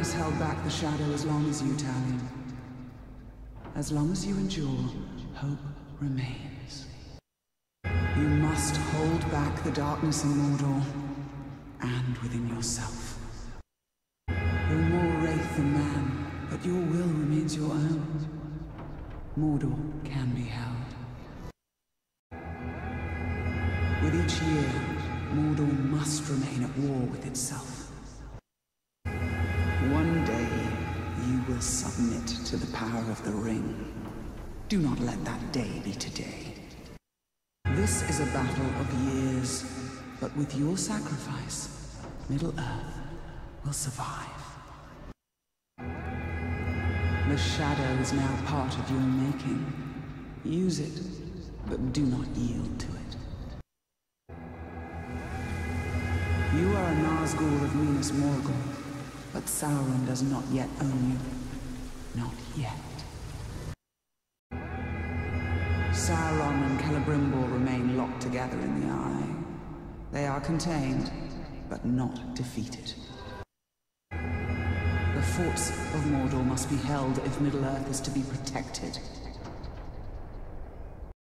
has held back the shadow as long as you, Talion. As long as you endure, hope remains. You must hold back the darkness in Mordor, and within yourself. You're more wraith than man, but your will remains your own. Mordor can be held. With each year, Mordor must remain at war with itself. One day, you will submit to the power of the ring. Do not let that day be today. This is a battle of years, but with your sacrifice, Middle-earth will survive. The shadow is now part of your making. Use it, but do not yield to it. You are a Nazgul of Minas Morgul, but Sauron does not yet own you. Not yet. Sauron and Celebrimbor remain locked together in the Eye. They are contained, but not defeated. The forts of Mordor must be held if Middle-earth is to be protected.